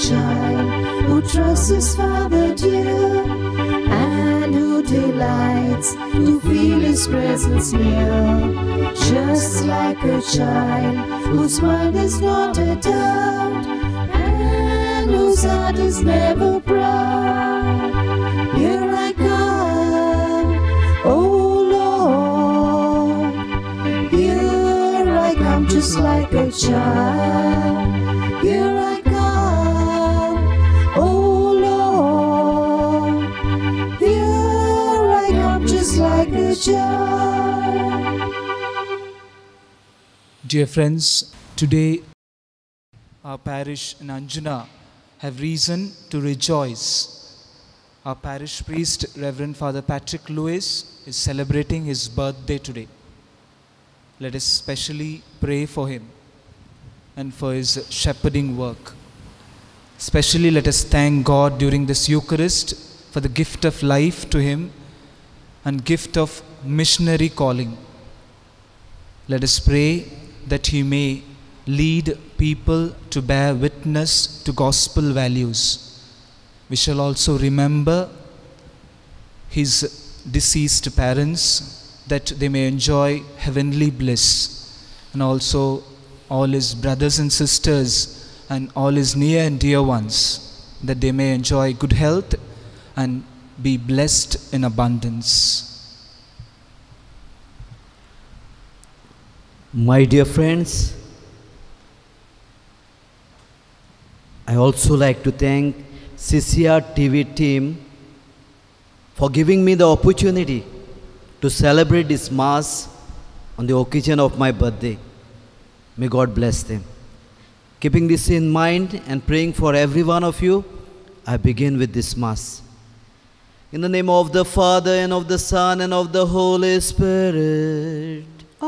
child who trusts his Father dear, and who delights to feel his presence near. Just like a child whose mind is not a doubt, and whose heart is never proud. Here I come, oh Lord. Here I come just like a child. Here I come, oh Lord. Here I come just like a child. Dear friends, today our parish in Anjuna have reason to rejoice. Our parish priest, Reverend Father Patrick Lewis, is celebrating his birthday today. Let us specially pray for him and for his shepherding work. Especially let us thank God during this Eucharist for the gift of life to him and gift of missionary calling. Let us pray that he may lead people to bear witness to gospel values. We shall also remember his deceased parents, that they may enjoy heavenly bliss, and also all his brothers and sisters and all his near and dear ones, that they may enjoy good health and be blessed in abundance. My dear friends, I also like to thank CCR TV team for giving me the opportunity to celebrate this Mass on the occasion of my birthday. May God bless them. Keeping this in mind and praying for every one of you, I begin with this Mass. In the name of the Father, and of the Son, and of the Holy Spirit.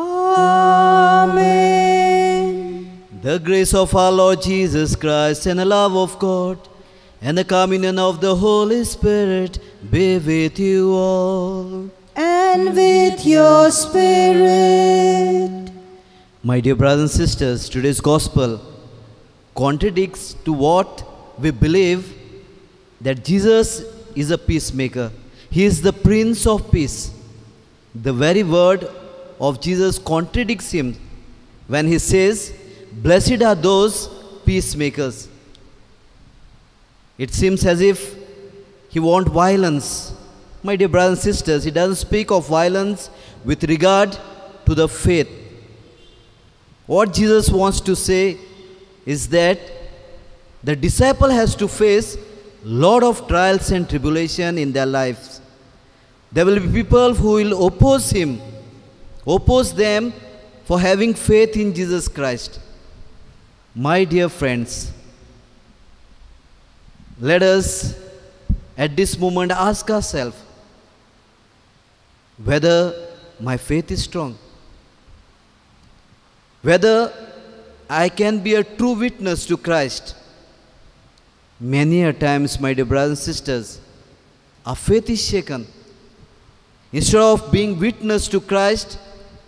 Amen. The grace of our Lord Jesus Christ, and the love of God, and the communion of the Holy Spirit be with you all. And with your spirit. My dear brothers and sisters, today's Gospel contradicts to what we believe, that Jesus is a peacemaker. He is the Prince of Peace. The very word of Jesus contradicts him when he says, "Blessed are those peacemakers." It seems as if he wants violence. My dear brothers and sisters, he doesn't speak of violence with regard to the faith. What Jesus wants to say is that the disciple has to face lot of trials and tribulation in their lives. There will be people who will oppose him, oppose them for having faith in Jesus Christ. My dear friends, let us at this moment ask ourselves whether my faith is strong, whether I can be a true witness to Christ. Many a times, my dear brothers and sisters, our faith is shaken. Instead of being witness to Christ,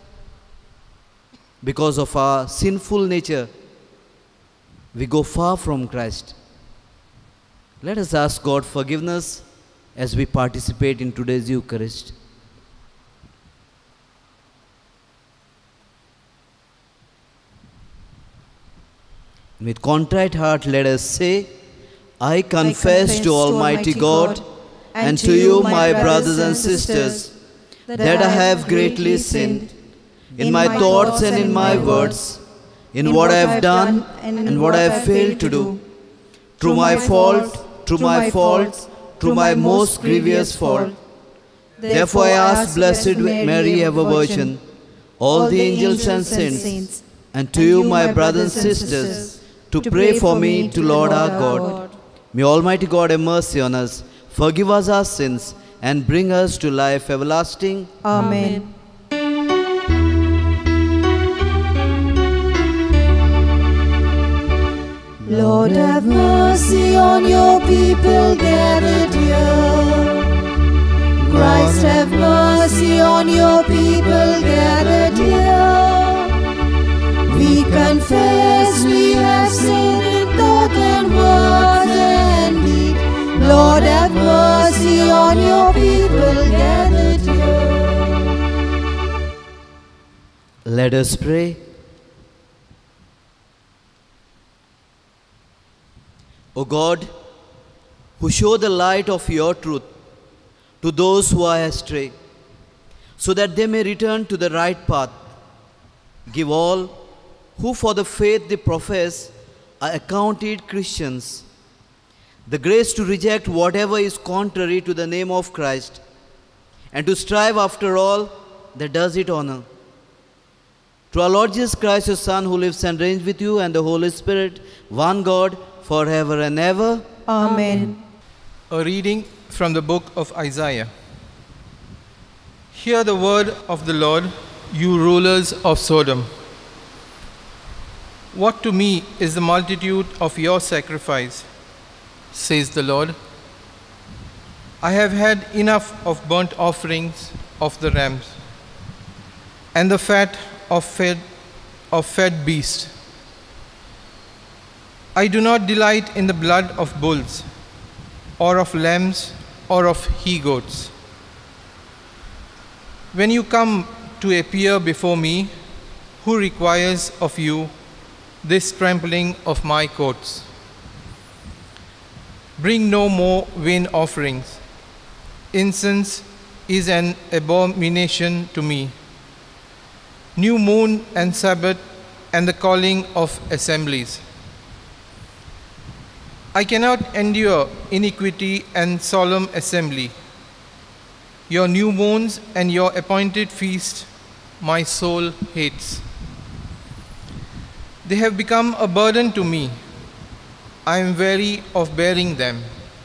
because of our sinful nature, we go far from Christ. Let us ask God forgiveness as we participate in today's Eucharist. With contrite heart, let us say, I confess to Almighty God and to you, my brothers and sisters, that I have greatly sinned in my thoughts and in my words, in what I have done and what I have failed to do, through my fault, through my most grievous fault. Therefore I ask Blessed Mary, ever Virgin, all the angels and saints, and to you, my brothers and sisters, to pray for me to Lord our God. May Almighty God have mercy on us, forgive us our sins, and bring us to life everlasting. Amen. Lord, have mercy on your people gathered here. Christ, have mercy on your people gathered here. We confess we have sinned in thought and word, Lord, have mercy on your people gathered here. Let us pray. O God, who show the light of your truth to those who are astray, so that they may return to the right path, give all who for the faith they profess are accounted Christians the grace to reject whatever is contrary to the name of Christ, and to strive after all that does it honor. Through our Lord Jesus Christ, your Son, who lives and reigns with you and the Holy Spirit, one God, forever and ever. Amen. A reading from the book of Isaiah. Hear the word of the Lord, you rulers of Sodom. What to me is the multitude of your sacrifice, says the Lord. I have had enough of burnt offerings of the rams, and the fat of fed beasts. I do not delight in the blood of bulls, or of lambs, or of he-goats. When you come to appear before me, who requires of you this trampling of my courts? Bring no more vain offerings. Incense is an abomination to me. New moon and Sabbath and the calling of assemblies. I cannot endure iniquity and solemn assembly. Your new moons and your appointed feast my soul hates. They have become a burden to me. I am weary of bearing them.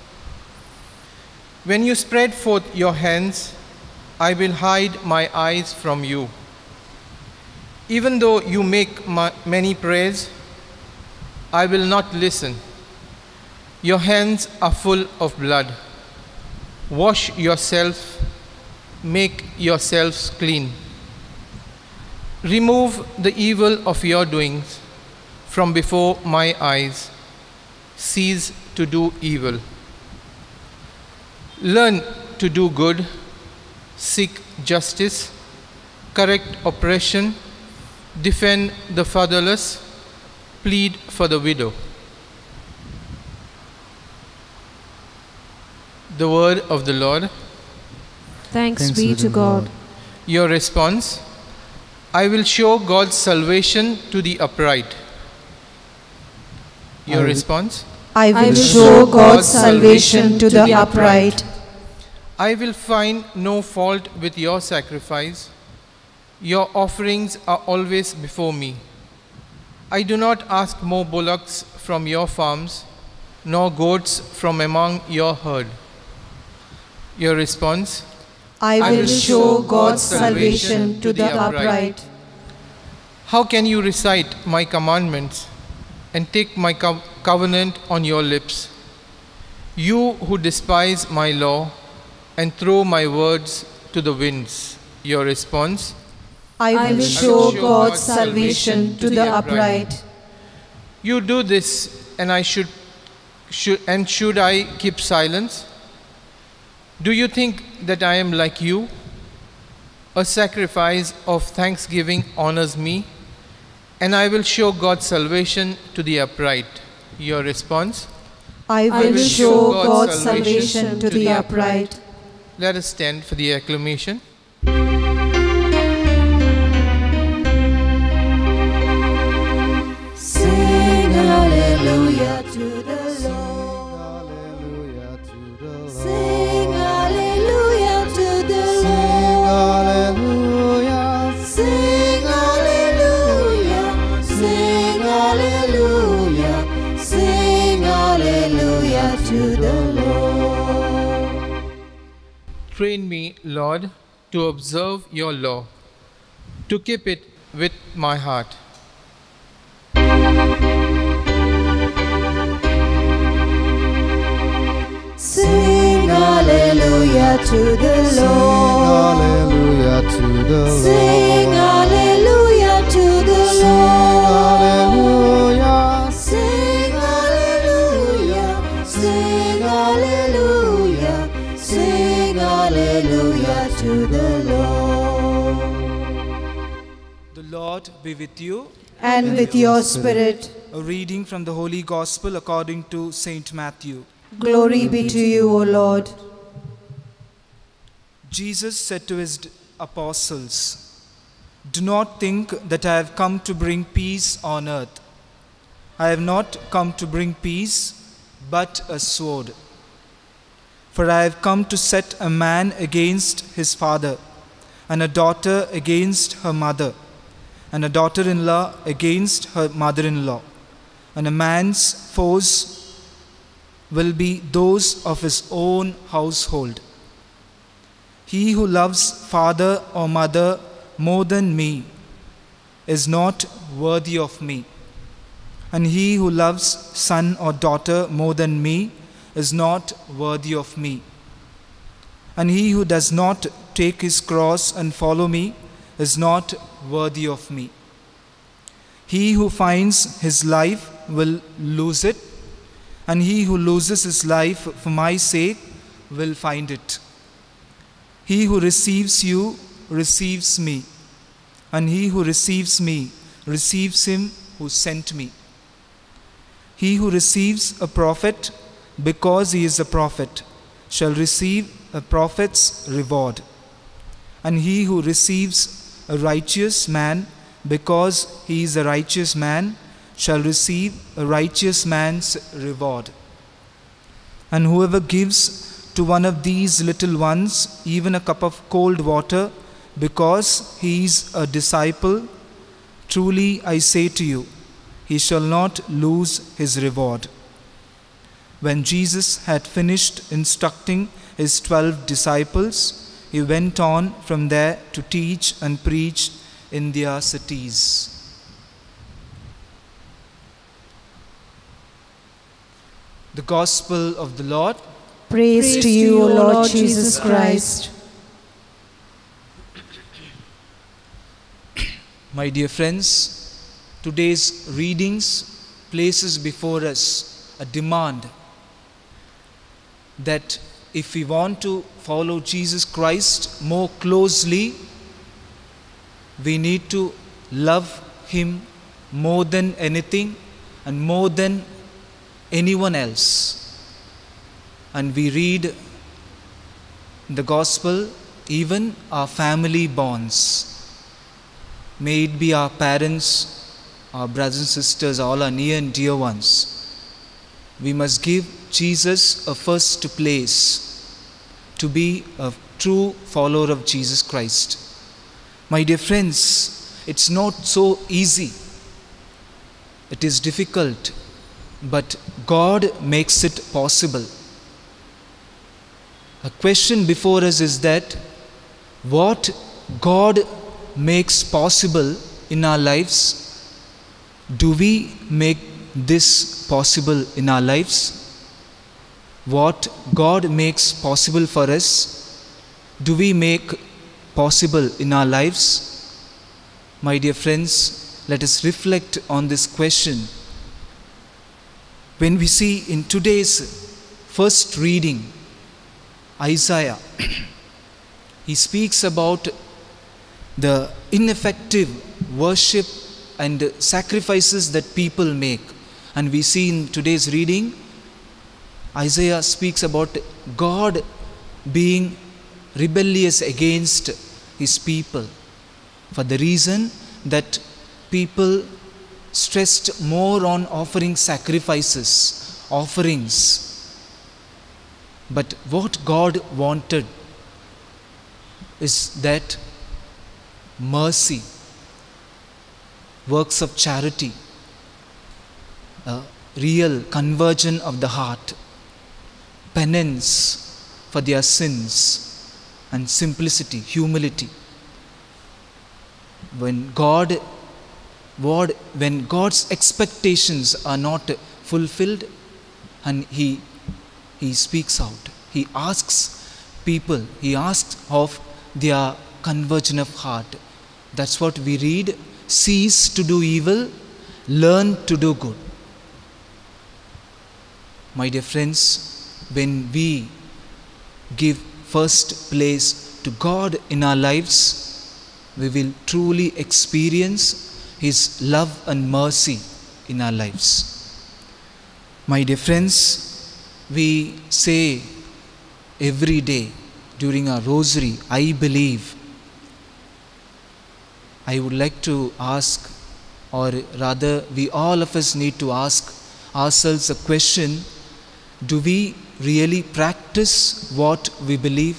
When you spread forth your hands, I will hide my eyes from you. Even though you make many prayers, I will not listen. Your hands are full of blood. Wash yourself, make yourselves clean. Remove the evil of your doings from before my eyes. Cease to do evil. Learn to do good, seek justice, correct oppression, defend the fatherless, plead for the widow. The word of the Lord. Thanks be to God. Your response: I will show God's salvation to the upright. Your response: I will show God's salvation to the upright. I will find no fault with your sacrifice. Your offerings are always before me. I do not ask more bullocks from your farms, nor goats from among your herd. Your response: I will show God's salvation to the upright. How can you recite my commandments and take my covenant on your lips? You who despise my law and throw my words to the winds. Your response: I will show God's salvation to the upright. You do this, and should I keep silence? Do you think that I am like you? A sacrifice of thanksgiving honors me, and I will show God's salvation to the upright. Your response: I will show God's salvation to the upright. Let us stand for the acclamation. Sing hallelujah to the Lord. Sing hallelujah to the Lord. Sing hallelujah. Sing hallelujah. Sing hallelujah to the Lord. Train me, Lord, to observe your law, to keep it with my heart. Sing hallelujah to the Lord. Sing hallelujah to the Lord. Sing hallelujah. Sing hallelujah. Hallelujah to the Lord. The Lord be with you. And with your spirit. A reading from the Holy Gospel according to Saint Matthew. Glory be to you, O Lord. Jesus said to his apostles, "Do not think that I have come to bring peace on earth. I have not come to bring peace, but a sword. For I have come to set a man against his father, and a daughter against her mother, and a daughter-in-law against her mother-in-law. And a man's foes will be those of his own household. He who loves father or mother more than me is not worthy of me. And he who loves son or daughter more than me is not worthy of me. And he who does not take his cross and follow me is not worthy of me. He who finds his life will lose it, and he who loses his life for my sake will find it. He who receives you receives me, and he who receives me receives him who sent me. He who receives a prophet because he is a prophet shall receive a prophet's reward. And he who receives a righteous man because he is a righteous man shall receive a righteous man's reward. And whoever gives to one of these little ones even a cup of cold water because he is a disciple, truly I say to you, he shall not lose his reward." When Jesus had finished instructing his 12 disciples, he went on from there to teach and preach in their cities. The Gospel of the Lord. Praise to you, O Lord Jesus Christ. My dear friends, today's readings places before us a demand that if we want to follow Jesus Christ more closely, we need to love Him more than anything and more than anyone else. And we read in the Gospel, even our family bonds. May it be our parents, our brothers and sisters, all our near and dear ones. We must give Jesus a first place to be a true follower of Jesus Christ. My dear friends, it's not so easy. It is difficult, but God makes it possible. A question before us is that what God makes possible in our lives, do we make this possible in our lives? What God makes possible for us, do we make possible in our lives? My dear friends, let us reflect on this question. When we see in today's first reading, Isaiah, he speaks about the ineffective worship and sacrifices that people make. And we see in today's reading, Isaiah speaks about God being rebellious against his people for the reason that people stressed more on offering sacrifices, offerings. But what God wanted is that mercy, works of charity, a real conversion of the heart, penance for their sins, and simplicity, humility. When God's expectations are not fulfilled, and He speaks out. He asks people, He asks of their conversion of heart. That's what we read. Cease to do evil, learn to do good. My dear friends, when we give first place to God in our lives, we will truly experience His love and mercy in our lives. My dear friends, we say every day during our rosary, I believe. I would like to ask, or rather we all of us need to ask ourselves a question: do we really practice what we believe?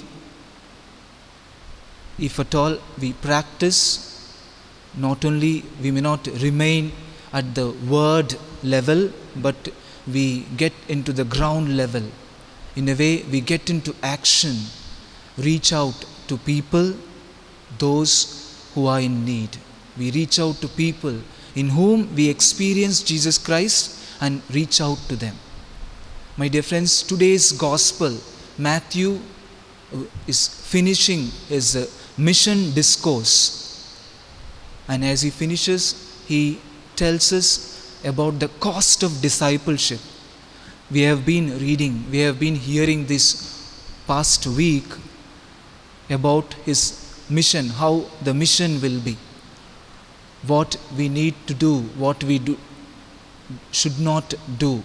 If at all we practice, not only we may not remain at the word level, but we get into the ground level. In a way, we get into action, reach out to people, those who are in need. We reach out to people in whom we experience Jesus Christ and reach out to them. My dear friends, today's gospel, Matthew is finishing his mission discourse. And as he finishes, he tells us about the cost of discipleship. We have been reading, we have been hearing this past week about his mission, how the mission will be, what we need to do, what we should not do.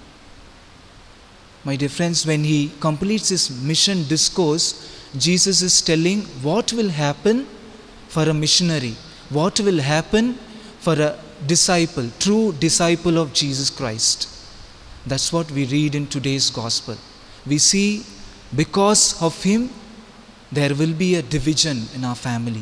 My dear friends, when he completes his mission discourse, Jesus is telling what will happen for a missionary, what will happen for a disciple, true disciple of Jesus Christ. That's what we read in today's gospel. We see because of him, there will be a division in our family,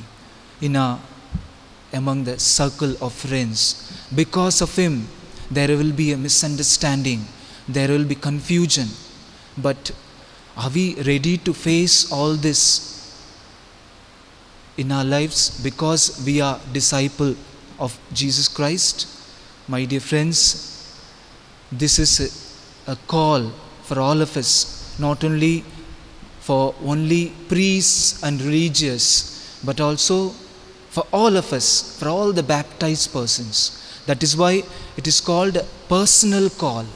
among the circle of friends. Because of him, there will be a misunderstanding, there will be confusion. But are we ready to face all this in our lives because we are disciple of Jesus Christ? My dear friends, this is a call for all of us, not only for only priests and religious, but also for all of us, for all the baptized persons. That is why it is called a personal call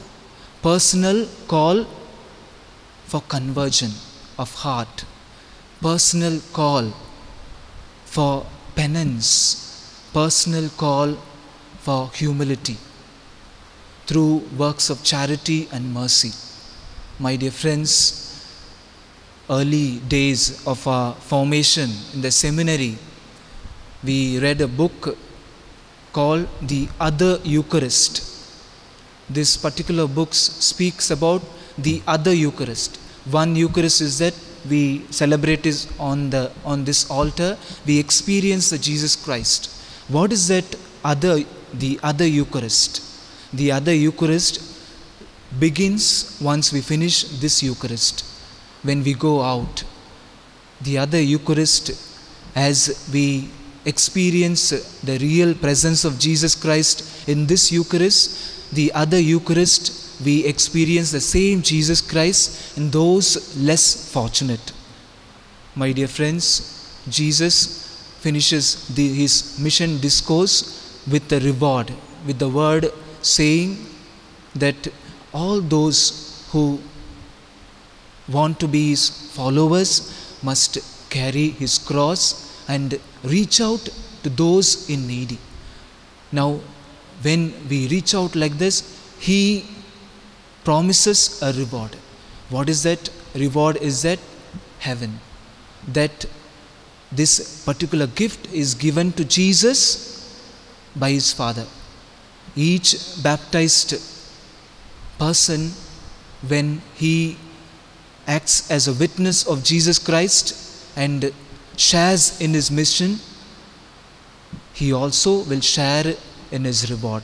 for conversion of heart, personal call for penance, personal call for humility through works of charity and mercy. My dear friends, early days of our formation in the seminary, we read a book called The Other Eucharist. This particular book speaks about the other Eucharist. One Eucharist is that we celebrate is on this altar, we experience the Jesus Christ. What is that the other Eucharist? The other Eucharist begins once we finish this Eucharist. When we go out, the other Eucharist, as we experience the real presence of Jesus Christ in this Eucharist, the other Eucharist, we experience the same Jesus Christ in those less fortunate. My dear friends, Jesus finishes his mission discourse with the reward, with the word saying that all those who want to be his followers must carry his cross and reach out to those in need. Now, when we reach out like this, he promises a reward. What is that reward? Is that heaven. That this particular gift is given to Jesus by his Father. Each baptized person, when he acts as a witness of Jesus Christ and shares in his mission, he also will share in his reward.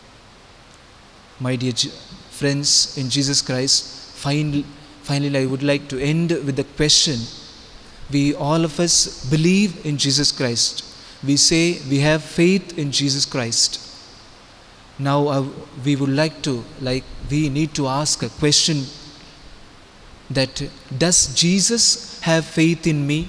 My dear friends in Jesus Christ, finally I would like to end with the question. We all of us believe in Jesus Christ. We say we have faith in Jesus Christ. Now we need to ask a question, that does Jesus have faith in me?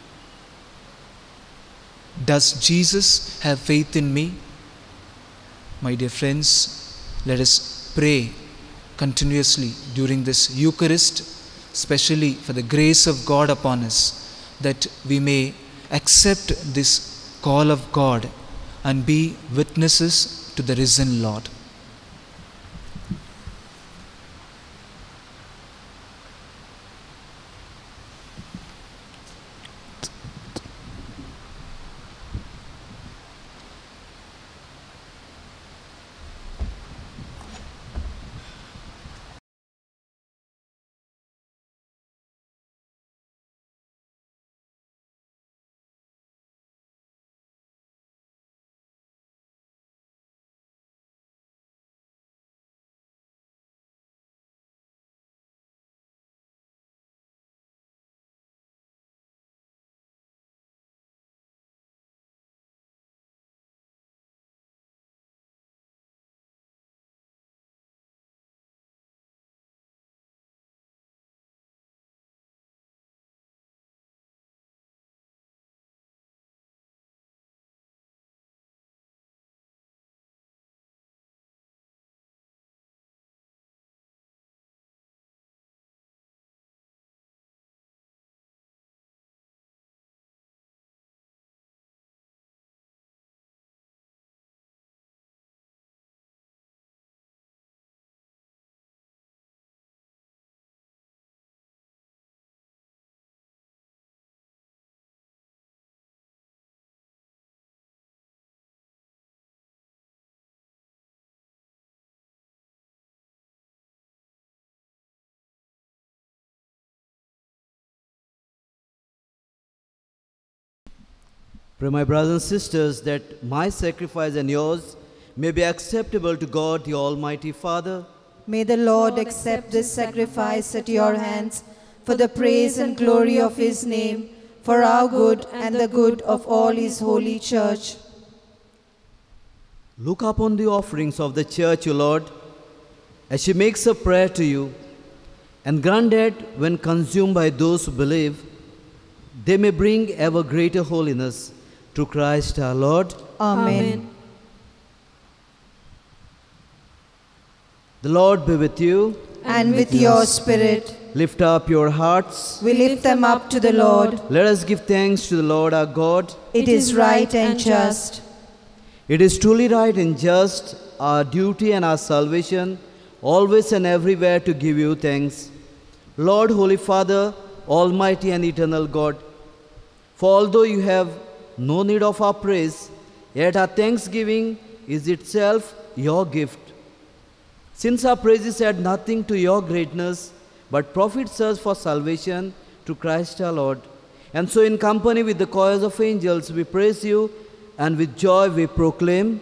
Does Jesus have faith in me? My dear friends, let us pray continuously during this Eucharist especially for the grace of God upon us, that we may accept this call of God and be witnesses to the risen Lord. Pray, my brothers and sisters, that my sacrifice and yours may be acceptable to God, the Almighty Father. May the Lord accept this sacrifice at your hands for the praise and glory of his name, for our good and the good of all his holy church. Look upon the offerings of the church, O Lord, as she makes a prayer to you, and grant that when consumed by those who believe, they may bring ever greater holiness through Christ our Lord. Amen. The Lord be with you. And with your spirit. Lift up your hearts. We lift them up to the Lord. Let us give thanks to the Lord our God. It is right and just. It is truly right and just, our duty and our salvation, always and everywhere to give you thanks. Lord, Holy Father, Almighty and eternal God, for although you have no need of our praise, yet our thanksgiving is itself your gift. Since our praises add nothing to your greatness, but profits us for salvation through Christ our Lord. And so in company with the choirs of angels, we praise you, and with joy we proclaim,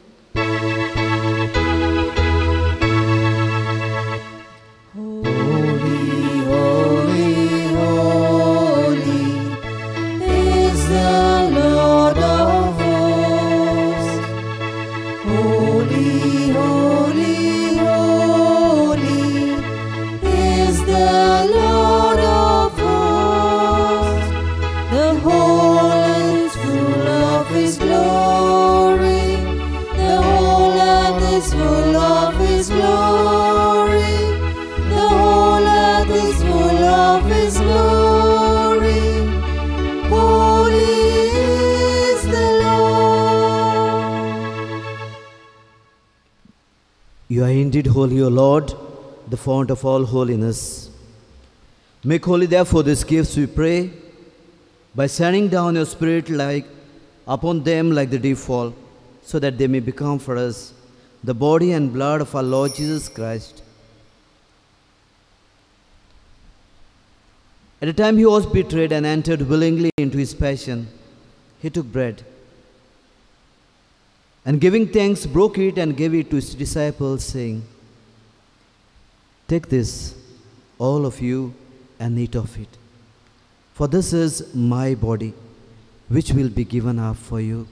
You are indeed holy, O Lord, the fount of all holiness. Make holy therefore these gifts, we pray, by sending down your Spirit upon them like the dew fall, so that they may become for us the body and blood of our Lord Jesus Christ. At the time he was betrayed and entered willingly into his passion, he took bread, and giving thanks, broke it and gave it to his disciples, saying, "Take this, all of you, and eat of it. For this is my body, which will be given up for you."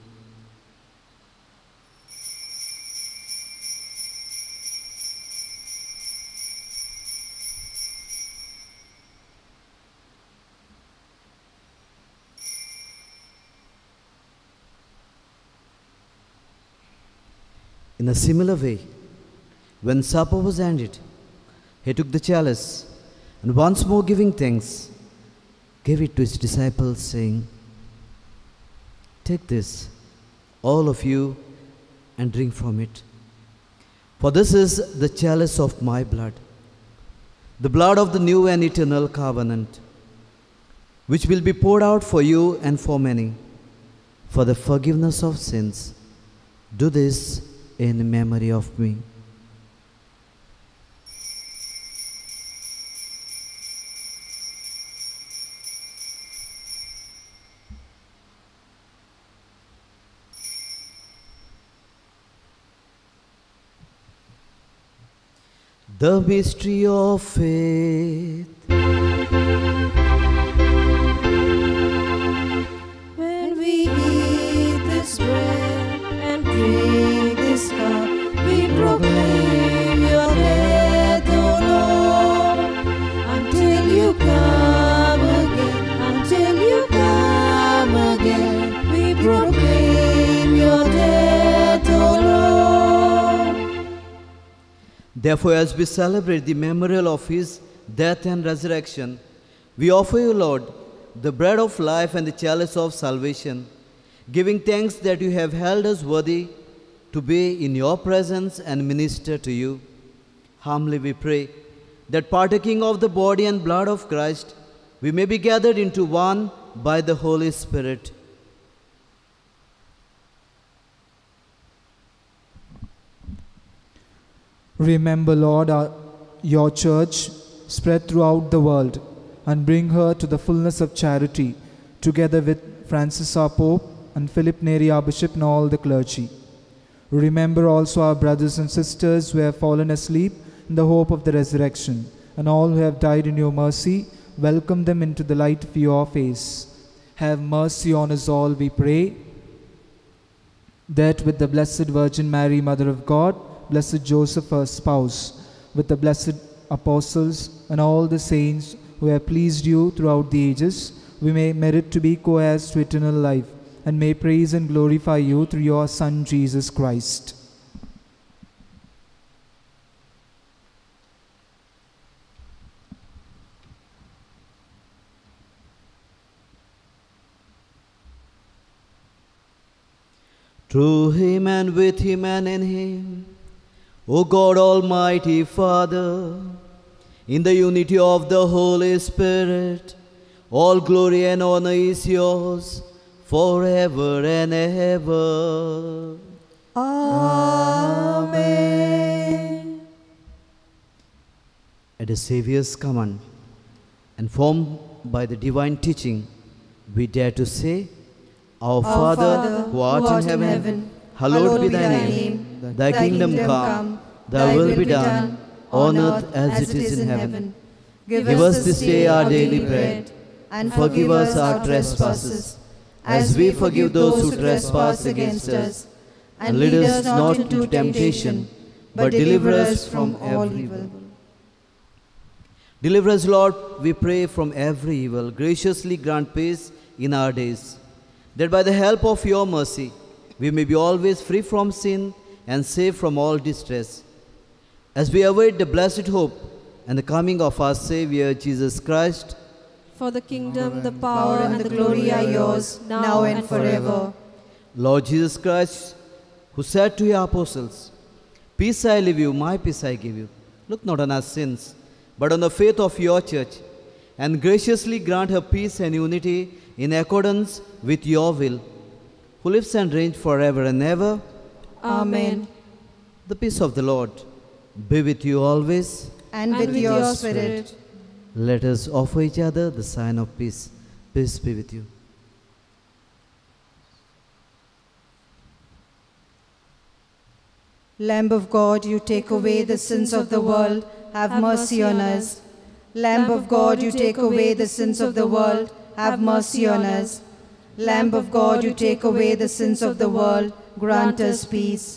In a similar way, when supper was ended, he took the chalice, And once more giving thanks, gave it to his disciples, saying, "Take this, all of you, and drink from it. For this is the chalice of my blood, the blood of the new and eternal covenant, which will be poured out for you and for many, for the forgiveness of sins. Do this in memory of me." The mystery of faith. When we eat this bread and drink this cup, we proclaim your death, O Lord, until you come again, until you come again. We proclaim your death, O Lord. Therefore, as we celebrate the memorial of his death and resurrection, we offer you, Lord, the bread of life and the chalice of salvation, giving thanks that you have held us worthy to be in your presence and minister to you. Humbly we pray that partaking of the body and blood of Christ, we may be gathered into one by the Holy Spirit. Remember, Lord, your church spread throughout the world, and bring her to the fullness of charity, together with Francis our Pope and Philip Neri our Bishop and all the clergy. Remember also our brothers and sisters who have fallen asleep in the hope of the resurrection, and all who have died in your mercy. Welcome them into the light of your face. Have mercy on us all, we pray, that with the Blessed Virgin Mary, Mother of God, Blessed Joseph, her spouse, with the blessed apostles and all the saints who have pleased you throughout the ages, we may merit to be co-heirs to eternal life, and may praise and glorify you through your Son, Jesus Christ. Through him and with him and in him, O God, Almighty Father, in the unity of the Holy Spirit, all glory and honor is yours forever and ever. Amen. At the Saviour's command, and formed by the divine teaching, we dare to say, Our Father, who art in heaven, hallowed be thy name. Thy kingdom come, thy will be done, on earth as it is in heaven. Give us this day our daily bread, and forgive us our trespasses, as we forgive those who trespass against us. And lead us not into temptation, but deliver us from every evil. Deliver us, Lord, we pray, from every evil. Graciously grant peace in our days, that by the help of your mercy, we may be always free from sin and safe from all distress, as we await the blessed hope and the coming of our Savior, Jesus Christ. For the kingdom, the power, and the glory are yours, now and forever. Lord Jesus Christ, who said to your apostles, Peace I leave you, my peace I give you. Look not on our sins, but on the faith of your church, and graciously grant her peace and unity in accordance with your will, who lives and reigns forever and ever. Amen. The peace of the Lord be with you always. And with your spirit. Let us offer each other the sign of peace. Peace be with you. Lamb of God, you take away the sins of the world, have mercy on us. Lamb of God, you take away the sins of the world, have mercy on us. Lamb of God, you take away the sins of the world, grant us peace.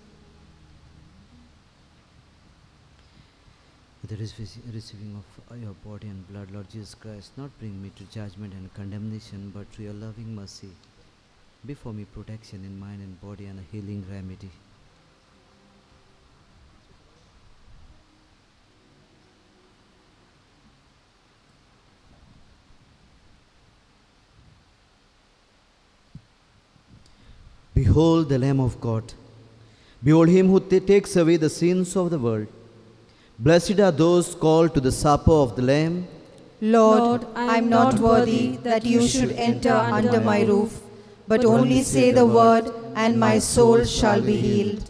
With the receiving of your body and blood, Lord Jesus Christ, not bring me to judgment and condemnation, but through your loving mercy, be for me protection in mind and body and a healing remedy. Behold the Lamb of God. Behold him who takes away the sins of the world. Blessed are those called to the supper of the Lamb. Lord, I am not worthy that you should enter under my roof, but only say the word, and my soul shall be healed.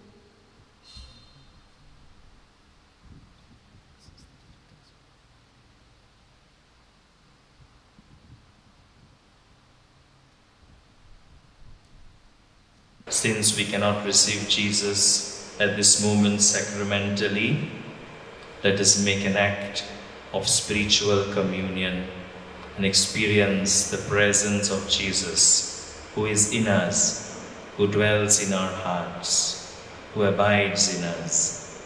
Since we cannot receive Jesus at this moment sacramentally, let us make an act of spiritual communion and experience the presence of Jesus, who is in us, who dwells in our hearts, who abides in us.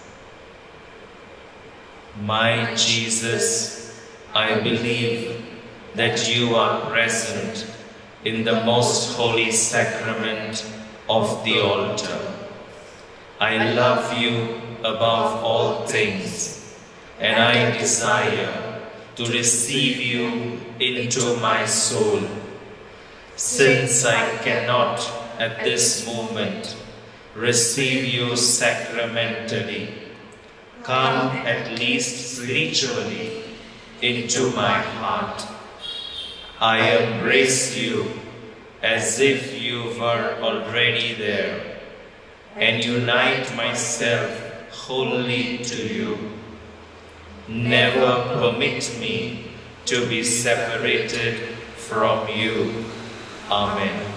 My Jesus, I believe that you are present in the most holy sacrament of the altar. I love you above all things, and I desire to receive you into my soul. Since I cannot at this moment receive you sacramentally, come at least spiritually into my heart. I embrace you as if you were already there, and unite myself wholly to you. Never permit me to be separated from you. Amen.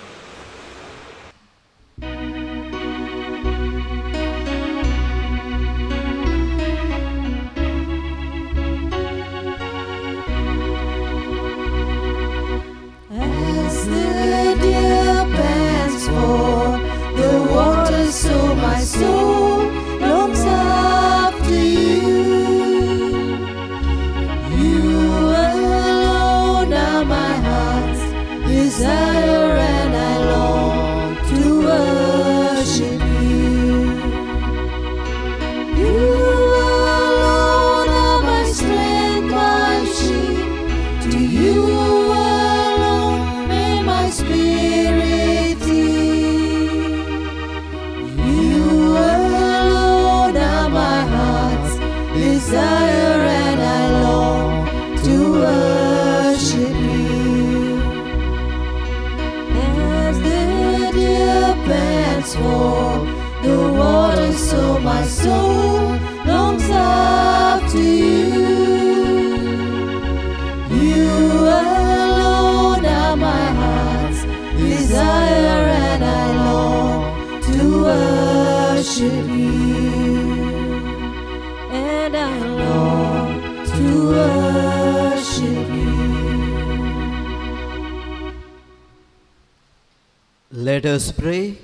As the deer pants for the water, so my soul longs after you. You alone are my heart's desire, and I long to worship you. You alone are my strength, my shield. To you alone may my spirit yield. You alone are my heart's desire, and I long to worship you. As the deer pants for the water, so my soul longs after you. You alone are my heart's desire, and I long to worship you. And I long to worship you. Let us pray.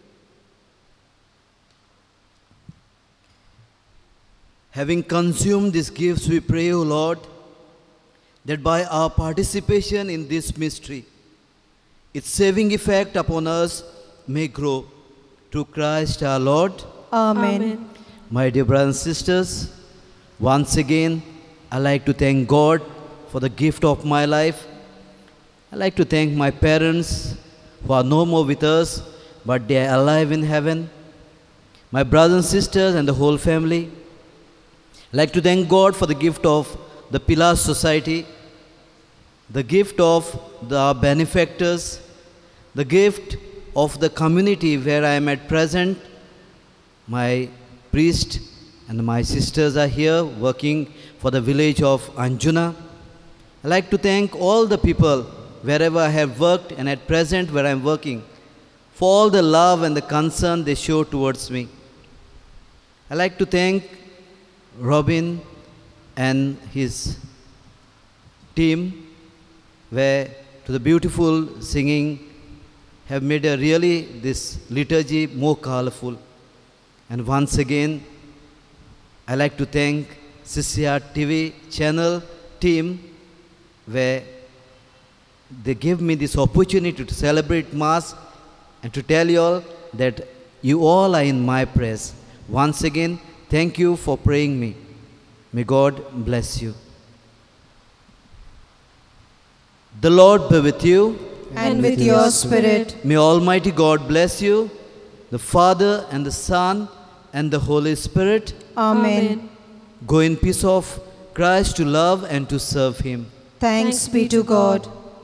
Having consumed these gifts, we pray, O Lord, that by our participation in this mystery, its saving effect upon us may grow. Through Christ our Lord. Amen. My dear brothers and sisters, once again, I'd like to thank God for the gift of my life. I'd like to thank my parents who are no more with us, but they are alive in heaven. My brothers and sisters and the whole family. I'd like to thank God for the gift of the Pillars Society, the gift of the benefactors, the gift of the community where I am at present. My priest and my sisters are here working for the village of Anjuna. I'd like to thank all the people wherever I have worked and at present where I am working for all the love and the concern they show towards me. I'd like to thank Robin and his team, where to the beautiful singing have made this liturgy more colorful. And once again, I like to thank CCR TV channel team, where they give me this opportunity to celebrate Mass and to tell you all that you all are in my prayers. Once again, thank you for praying me. May God bless you. The Lord be with you. and with your spirit. May Almighty God bless you, the Father and the Son and the Holy Spirit. Amen. Go in peace of Christ to love and to serve Him. Thanks be to God.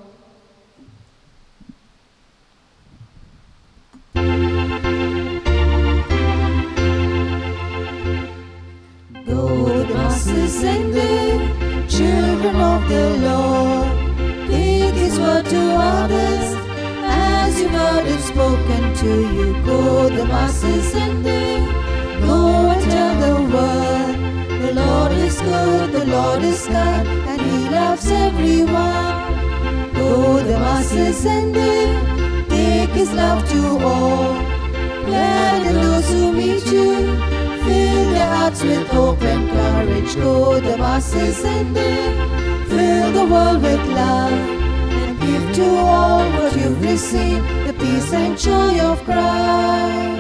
Go, the masses ended, children of the Lord. Take His word to others, as you've heard it spoken to you. Go, the masses ended, go and tell the world. The Lord is good, the Lord is kind, and He loves everyone. Go, the masses ended, take His love to all. Glad and those who meet you, fill their hearts with hope and courage. Go, the masses ended, fill the world with love, and give to all what you've received, the peace and joy of Christ.